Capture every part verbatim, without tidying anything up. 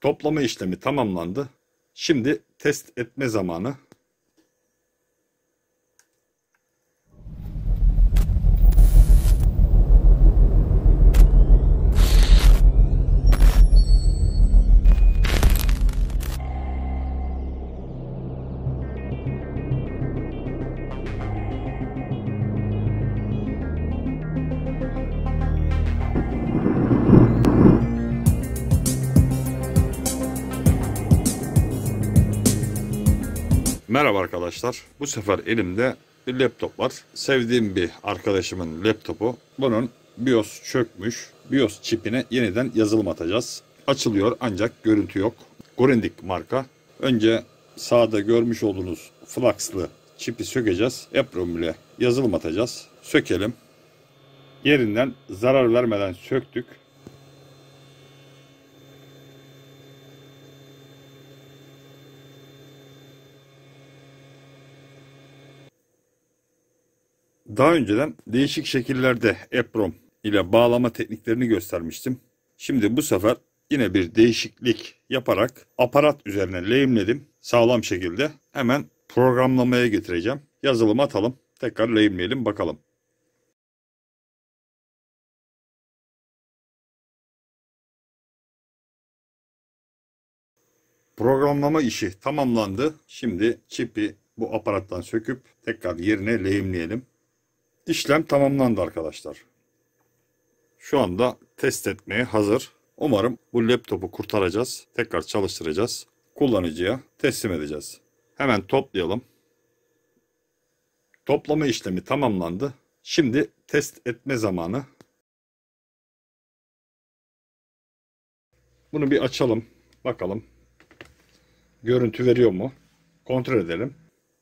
Toplama işlemi tamamlandı. Şimdi test etme zamanı. Merhaba arkadaşlar. Bu sefer elimde bir laptop var. Sevdiğim bir arkadaşımın laptopu. Bunun BIOS çökmüş. BIOS çipine yeniden yazılım atacağız. Açılıyor ancak görüntü yok. Grundig marka. Önce sağda görmüş olduğunuz flux'lı çipi sökeceğiz. EPROM ile yazılım atacağız. Sökelim. Yerinden zarar vermeden söktük. Daha önceden değişik şekillerde EPROM ile bağlama tekniklerini göstermiştim. Şimdi bu sefer yine bir değişiklik yaparak aparat üzerine lehimledim. Sağlam şekilde hemen programlamaya getireceğim. Yazılımı atalım. Tekrar lehimleyelim bakalım. Programlama işi tamamlandı. Şimdi çipi bu aparattan söküp tekrar yerine lehimleyelim. İşlem tamamlandı arkadaşlar. Şu anda test etmeye hazır. Umarım bu laptopu kurtaracağız. Tekrar çalıştıracağız. Kullanıcıya teslim edeceğiz. Hemen toplayalım. Toplama işlemi tamamlandı. Şimdi test etme zamanı. Bunu bir açalım. Bakalım. Görüntü veriyor mu? Kontrol edelim.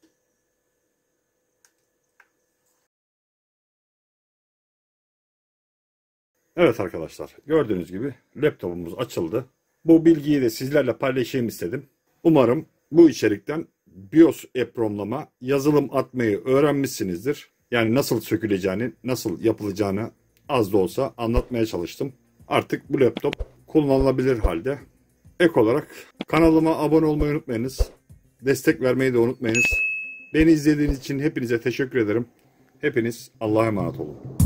Evet arkadaşlar, gördüğünüz gibi laptopumuz açıldı. Bu bilgiyi de sizlerle paylaşayım istedim. Umarım bu içerikten BIOS EPROM'lama yazılım atmayı öğrenmişsinizdir. Yani nasıl söküleceğini, nasıl yapılacağını az da olsa anlatmaya çalıştım. Artık bu laptop kullanılabilir halde. Ek olarak kanalıma abone olmayı unutmayınız. Destek vermeyi de unutmayınız. Beni izlediğiniz için hepinize teşekkür ederim. Hepiniz Allah'a emanet olun.